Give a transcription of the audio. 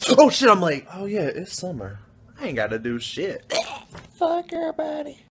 Oh shit, I'm late. Oh yeah, it's summer. I ain't gotta do shit. Fuck everybody.